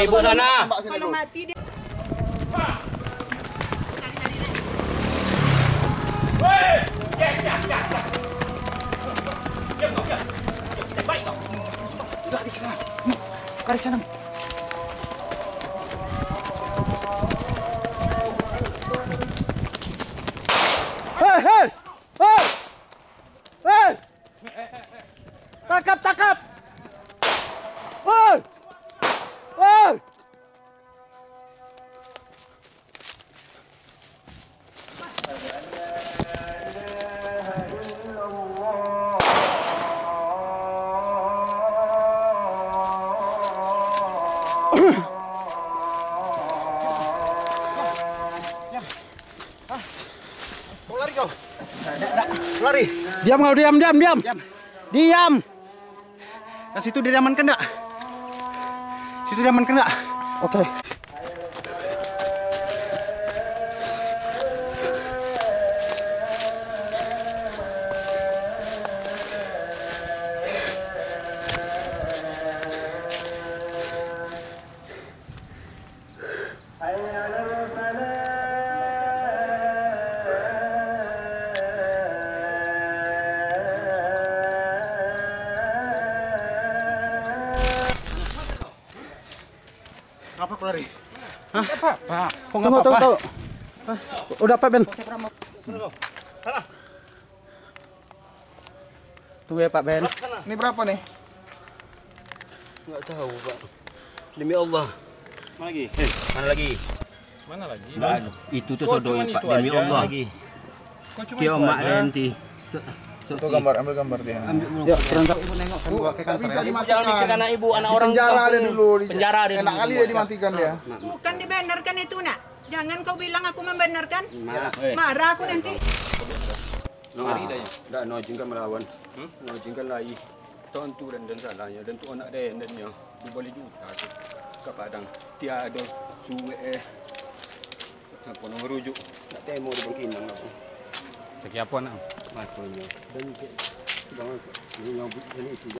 ibu sana. Kalau mati dia. Tarik sana. Hei! Tangkap! Hei! Lari kau. Lari. Diam kau, diam. Nah, situ diamankan enggak? Situ diamankan enggak? Oke. Apa kau lari? Hah? Apa? Kok nggak apa-apa? Tunggu. Udah Pak Ben. Tunggu ya Pak Ben. Ini berapa nih? Nggak tahu Pak. Demi Allah. Mana lagi? Mana lagi? Nggak ada. Itu tuh sodoi Pak. Demi Allah. Lagi. Dia mak nanti. Itu gambar, ambil gambar dia. Ya, berangkat. Nggak bisa dimatikan. Jangan mikir anak ibu, anak orang. Penjara dia dulu. Penjara dia. Enak kali dia dimatikan dia. Bukan dibenarkan itu nak. Jangan kau bilang aku membenarkan. Marah aku nanti. Tidak nojingkan melawan. Nojingkan lagi. Tentu dan salahnya dan tu anak dia dan dia boleh juga ke Padang. Tiada suwe apa nak merujuk. Nak temo di Bangkinang apa. Cek apa nak? Makanya dan bangun ini nyambut ini